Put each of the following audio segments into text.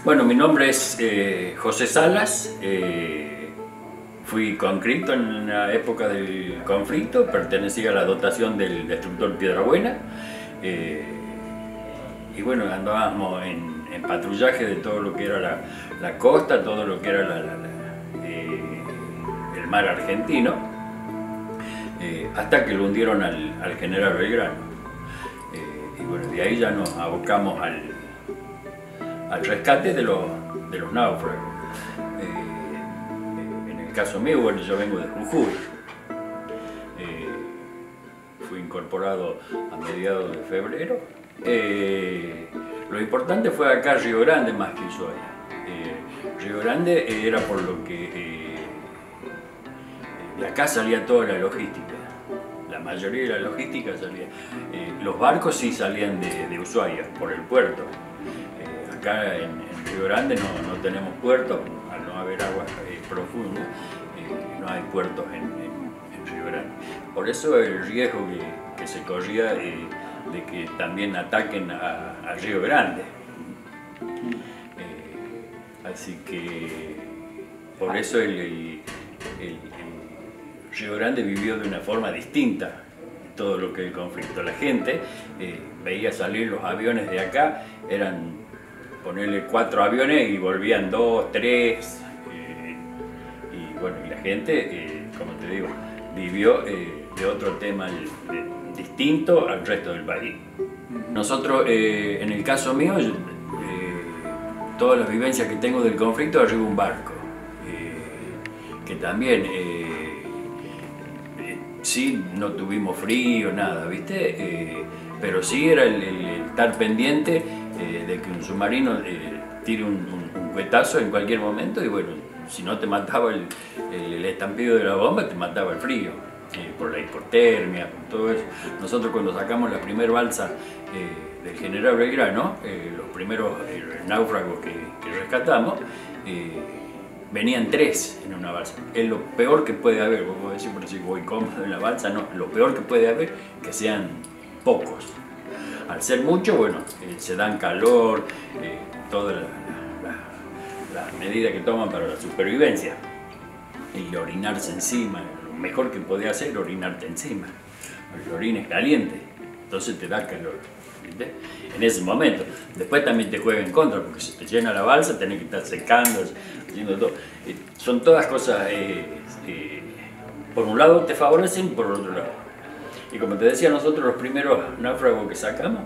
Bueno, mi nombre es José Salas, fui conscripto en la época del conflicto, pertenecía a la dotación del destructor Piedrabuena y bueno, andábamos en patrullaje de todo lo que era la costa, todo lo que era el mar argentino, hasta que lo hundieron al general Belgrano. Y bueno, de ahí ya nos abocamos al rescate de los náufragos. En el caso mío, bueno, yo vengo de Jujuy. Fui incorporado a mediados de febrero. Lo importante fue acá Río Grande más que Ushuaia. Río Grande era por lo que de acá salía toda la logística. La mayoría de la logística salía. Los barcos sí salían de Ushuaia, por el puerto. Acá en Río Grande no tenemos puertos, al no haber aguas profundas, no hay puertos en Río Grande. Por eso el riesgo que se corría de que también ataquen a Río Grande. Así que por eso el Río Grande vivió de una forma distinta todo lo que es el conflicto. La gente veía salir los aviones de acá, eran ponerle 4 aviones y volvían 2, 3, y bueno, y la gente, como te digo, vivió de otro tema distinto al resto del país. Nosotros, en el caso mío, todas las vivencias que tengo del conflicto, arriba un barco, que también, sí, no tuvimos frío, nada, ¿viste? Pero sí era el estar pendiente de que un submarino tire un cuetazo en cualquier momento y bueno, si no te mataba el estampido de la bomba, te mataba el frío, por la hipotermia, por todo eso. Nosotros cuando sacamos la primera balsa del general Belgrano, los primeros náufragos que rescatamos, venían 3 en una balsa. Es lo peor que puede haber, vos podés decir, por si voy cómodo en la balsa, no, lo peor que puede haber que sean pocos. Al ser mucho, bueno, se dan calor, todas las medidas que toman para la supervivencia. Y orinarse encima, lo mejor que podés hacer es orinarte encima. El orín es caliente, entonces te da calor, ¿viste? En ese momento. Después también te juega en contra, porque si te llena la balsa tenés que estar secando, haciendo todo. Son todas cosas, por un lado te favorecen, por el otro lado. Y como te decía, nosotros los primeros náufragos que sacamos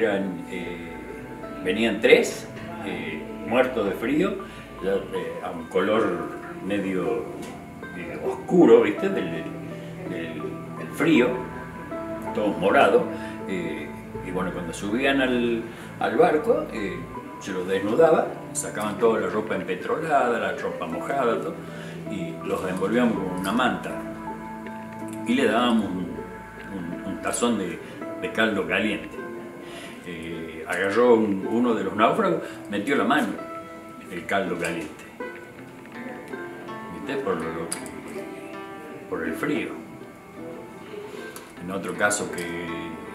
venían 3, muertos de frío, ya, a un color medio oscuro, ¿viste? Del frío, todos morados. Y bueno, cuando subían al barco, se los desnudaba, sacaban toda la ropa empetrolada, la ropa mojada, todo, y los envolvíamos con una manta. Y le dábamos un tazón de caldo caliente. Agarró uno de los náufragos, metió la mano en el caldo caliente, ¿viste? Por el frío. En otro caso que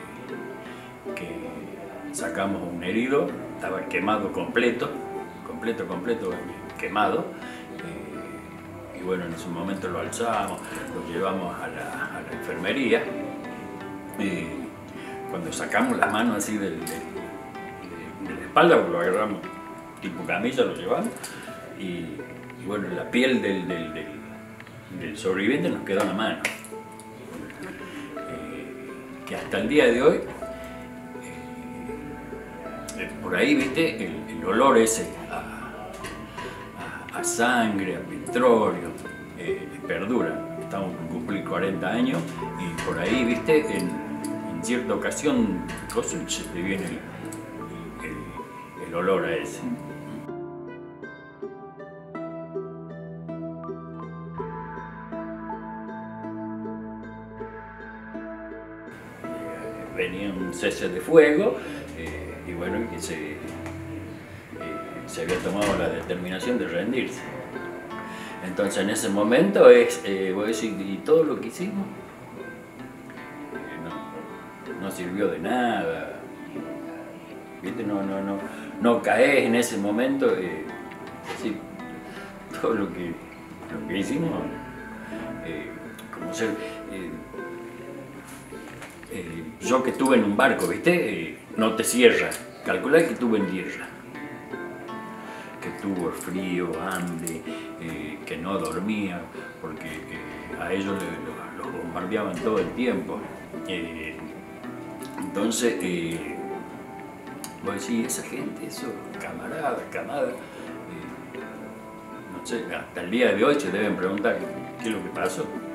sacamos un herido, estaba quemado completo, quemado. Y bueno, en ese momento lo alzamos, lo llevamos a la enfermería. Y cuando sacamos las manos así de la espalda, porque lo agarramos tipo camilla, lo llevamos, y bueno, la piel del sobreviviente nos quedó en la mano. Que hasta el día de hoy, por ahí, viste, el olor ese a sangre, a petróleo, perdura. Estamos por cumplir 40 años y por ahí, viste, en cierta ocasión se te viene el olor a ese. Venía un cese de fuego y bueno, que se había tomado la determinación de rendirse. Entonces en ese momento voy a decir, y todo lo que hicimos no sirvió de nada. ¿viste? No caes en ese momento, así, todo lo que hicimos, como ser, yo que estuve en un barco, ¿viste? No te cierras, calculá que estuve en tierra, que tuvo frío, hambre, que no dormía, porque a ellos los bombardeaban todo el tiempo. Entonces, vos decís, esa gente, esos camaradas, no sé, hasta el día de hoy se deben preguntar qué es lo que pasó.